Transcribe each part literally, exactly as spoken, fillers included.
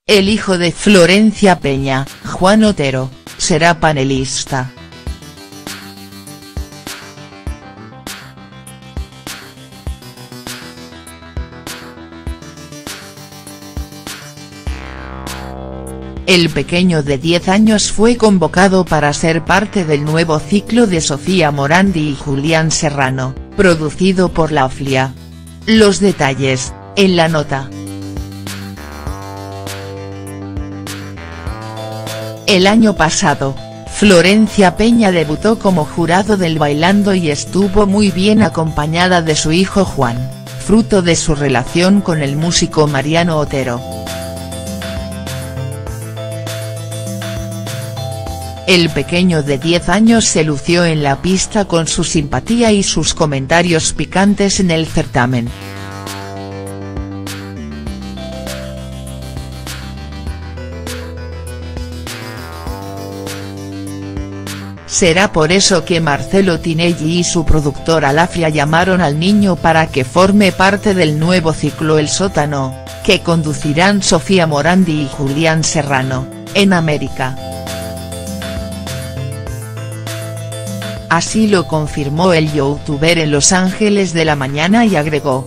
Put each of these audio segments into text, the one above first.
El hijo de Florencia Peña, Juan Otero, será panelista. El pequeño de diez años fue convocado para ser parte del nuevo ciclo de Sofía Morandi y Julián Serrano, producido por la F L I A. Los detalles, en la nota. El año pasado, Florencia Peña debutó como jurado del Bailando y estuvo muy bien acompañada de su hijo Juan, fruto de su relación con el músico Mariano Otero. El pequeño de diez años se lució en la pista con su simpatía y sus comentarios picantes en el certamen. Será por eso que Marcelo Tinelli y su productora La F L I A llamaron al niño para que forme parte del nuevo ciclo El Sótano, que conducirán Sofía Morandi y Julián Serrano, en América. Así lo confirmó el youtuber en Los Ángeles de la Mañana y agregó: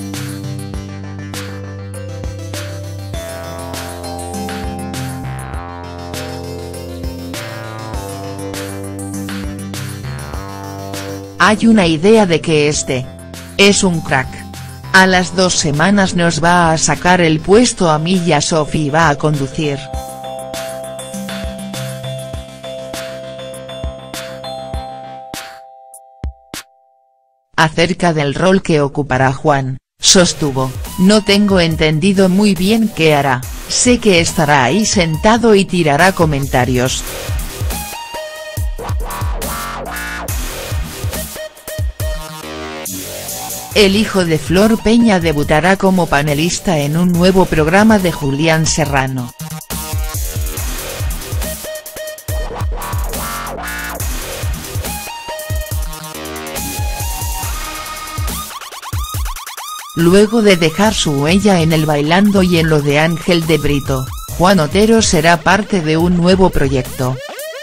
hay una idea de que este es un crack. A las dos semanas nos va a sacar el puesto a mí y a Sofi y va a conducir. Acerca del rol que ocupará Juan, sostuvo: no tengo entendido muy bien qué hará, sé que estará ahí sentado y tirará comentarios. El hijo de Flor Peña debutará como panelista en un nuevo programa de Julián Serrano. Luego de dejar su huella en el Bailando y en lo de Ángel de Brito, Juan Otero será parte de un nuevo proyecto.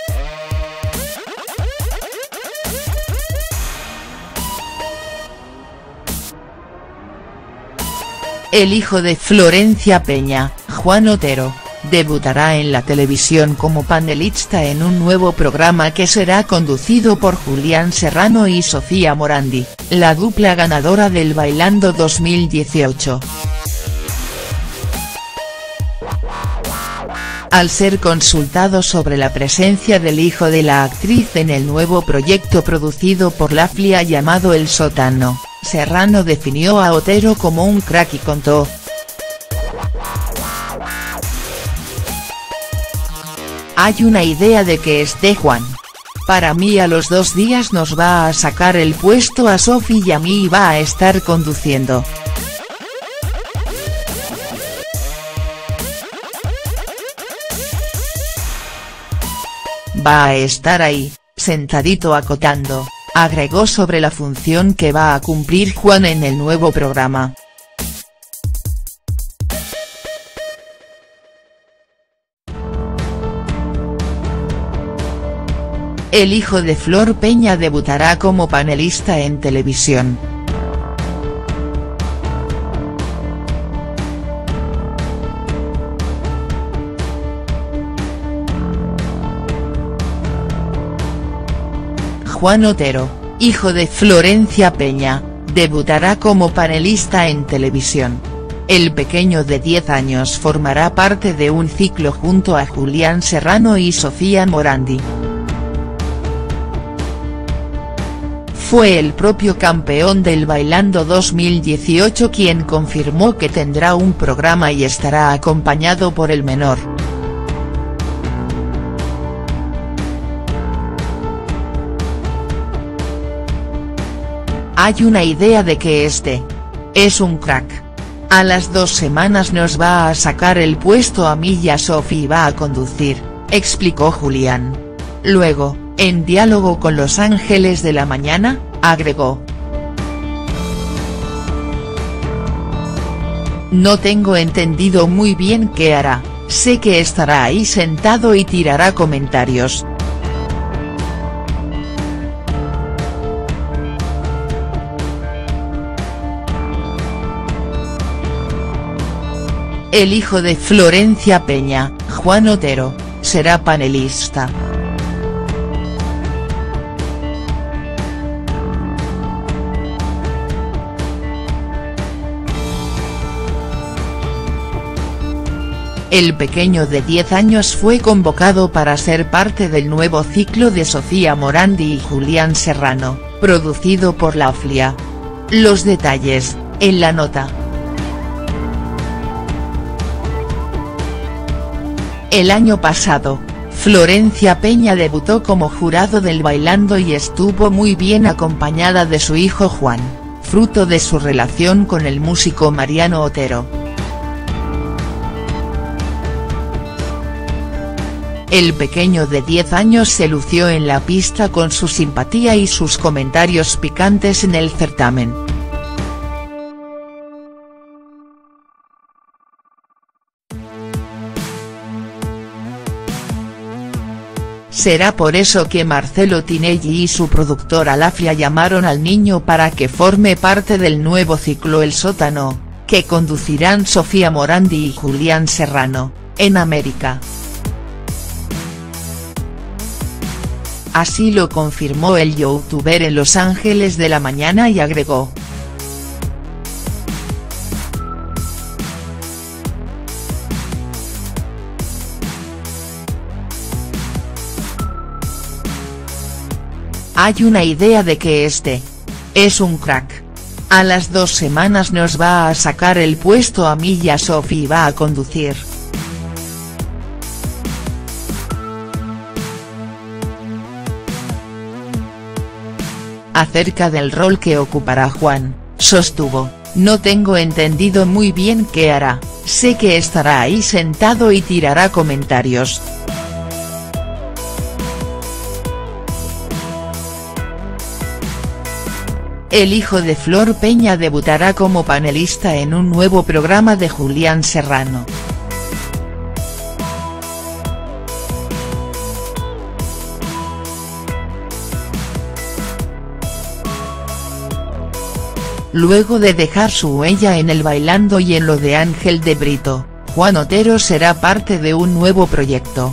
El hijo de Florencia Peña, Juan Otero, debutará en la televisión como panelista en un nuevo programa que será conducido por Julián Serrano y Sofía Morandi, la dupla ganadora del Bailando dos mil dieciocho. Al ser consultado sobre la presencia del hijo de la actriz en el nuevo proyecto producido por la F L I A llamado El Sótano, Serrano definió a Otero como un crack y contó: hay una idea de que esté Juan. Para mí a los dos días nos va a sacar el puesto a Sofi y a mí y va a estar conduciendo. Va a estar ahí, sentadito acotando, agregó sobre la función que va a cumplir Juan en el nuevo programa. El hijo de Flor Peña debutará como panelista en televisión. Juan Otero, hijo de Florencia Peña, debutará como panelista en televisión. El pequeño de diez años formará parte de un ciclo junto a Julián Serrano y Sofía Morandi. Fue el propio campeón del Bailando dos mil dieciocho quien confirmó que tendrá un programa y estará acompañado por el menor. Hay una idea de que este es un crack. A las dos semanas nos va a sacar el puesto a mí y a Sofi y va a conducir, explicó Julián. Luego, en diálogo con Los Ángeles de la Mañana, agregó: no tengo entendido muy bien qué hará, sé que estará ahí sentado y tirará comentarios. El hijo de Florencia Peña, Juan Otero, será panelista. El pequeño de diez años fue convocado para ser parte del nuevo ciclo de Sofía Morandi y Julián Serrano, producido por la F L I A. Los detalles, en la nota. El año pasado, Florencia Peña debutó como jurado del Bailando y estuvo muy bien acompañada de su hijo Juan, fruto de su relación con el músico Mariano Otero. El pequeño de diez años se lució en la pista con su simpatía y sus comentarios picantes en el certamen. Será por eso que Marcelo Tinelli y su productora La F L I A llamaron al niño para que forme parte del nuevo ciclo El Sótano, que conducirán Sofía Morandi y Julián Serrano, en América. Así lo confirmó el youtuber en Los Ángeles de la Mañana y agregó. Hay una idea de que este es un crack. A las dos semanas nos va a sacar el puesto a mí y a Sofi y va a conducir. Acerca del rol que ocupará Juan, sostuvo, no tengo entendido muy bien qué hará, sé que estará ahí sentado y tirará comentarios. El hijo de Flor Peña debutará como panelista en un nuevo programa de Julián Serrano. Luego de dejar su huella en el Bailando y en lo de Ángel de Brito, Juan Otero será parte de un nuevo proyecto.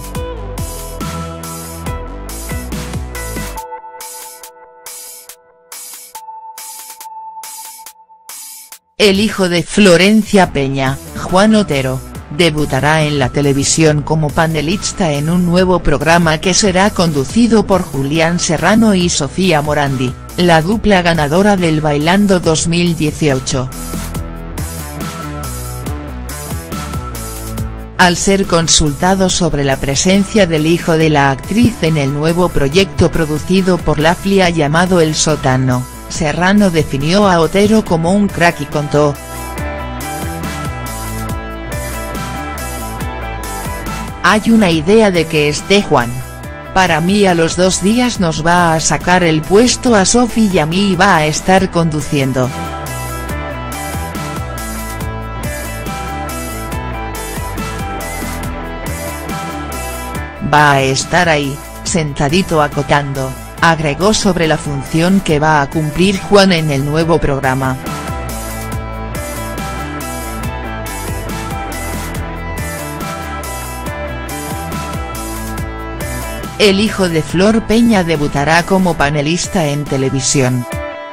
El hijo de Florencia Peña, Juan Otero, debutará en la televisión como panelista en un nuevo programa que será conducido por Julián Serrano y Sofía Morandi, la dupla ganadora del Bailando dos mil dieciocho. Al ser consultado sobre la presencia del hijo de la actriz en el nuevo proyecto producido por la F L I A llamado El Sótano, Serrano definió a Otero como un crack y contó. Hay una idea de que esté Juan. Para mí a los dos días nos va a sacar el puesto a Sofi y a mí y va a estar conduciendo. Va a estar ahí, sentadito acotando, agregó sobre la función que va a cumplir Juan en el nuevo programa. El hijo de Flor Peña debutará como panelista en televisión.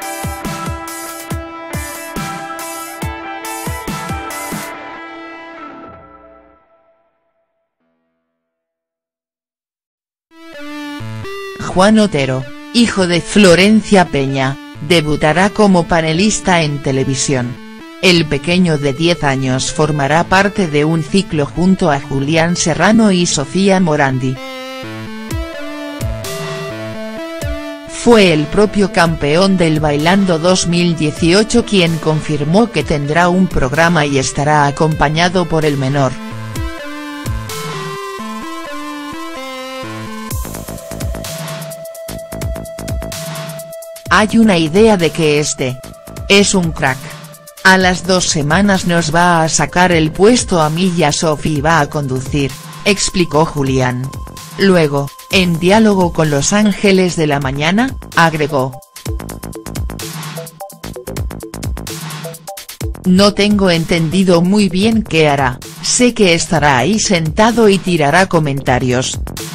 Juan Otero, hijo de Florencia Peña, debutará como panelista en televisión. El pequeño de diez años formará parte de un ciclo junto a Julián Serrano y Sofía Morandi. Fue el propio campeón del Bailando dos mil dieciocho quien confirmó que tendrá un programa y estará acompañado por el menor. Hay una idea de que este es un crack. A las dos semanas nos va a sacar el puesto a mí y a Sophie y va a conducir, explicó Julián. Luego, en diálogo con Los Ángeles de la Mañana, agregó: no tengo entendido muy bien qué hará, sé que estará ahí sentado y tirará comentarios.